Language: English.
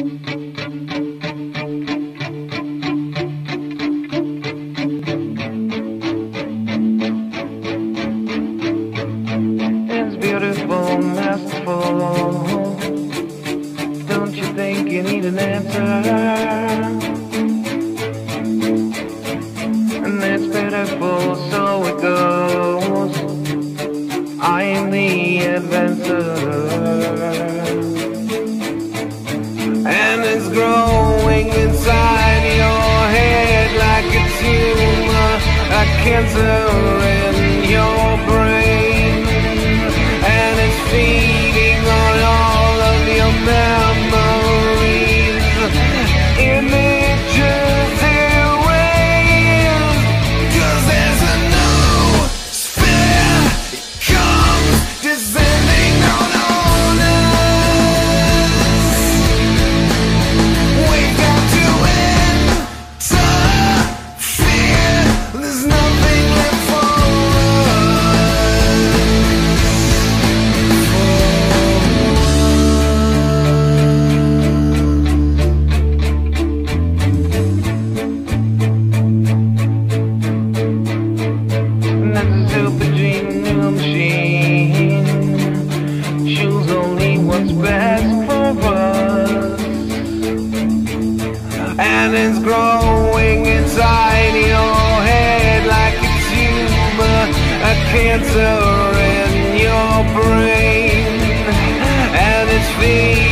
It's beautiful, masterful. Don't you think you need an answer? And it's pitiful, so it goes. I am the adventurer, and it's growing inside your head like a tumor, a cancer in your brain, and it's feeding on all of your memories, images erased, 'cause there's a new sphere, it comes descending on us. We've got to interfere, there's nothing left for And that's a super genius machine. Choose only what's best for us, and it's growing inside your head like a tumor, a cancer in your brain, and it's feeding